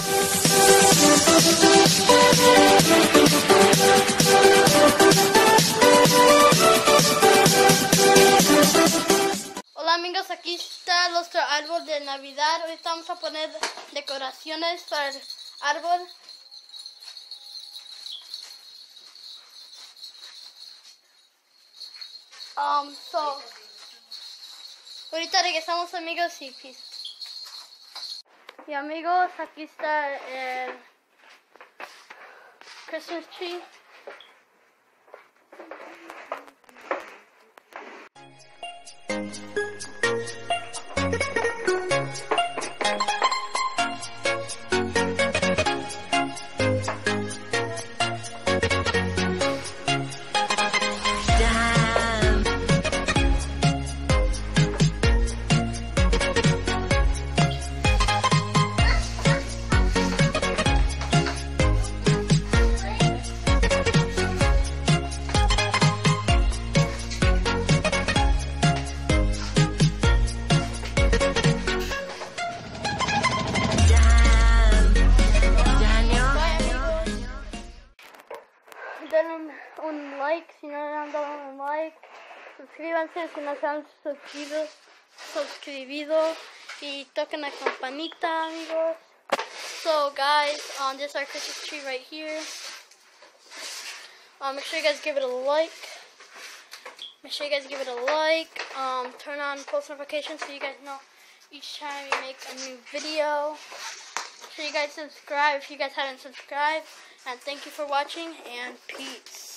Hola amigos, aquí está nuestro árbol de Navidad. Hoy vamos a poner decoraciones para el árbol. Ahorita regresamos amigos y peace. Y amigos, aquí está el Christmas tree. Denle un like si no le han dado un like, suscríbanse si no se han suscribido y toquen la campanita amigos. So guys, this is our Christmas tree right here. Make sure you guys give it a like. Turn on post notifications so you guys know each time we make a new video. Make sure you guys subscribe if you guys haven't subscribed. And thank you for watching, and peace.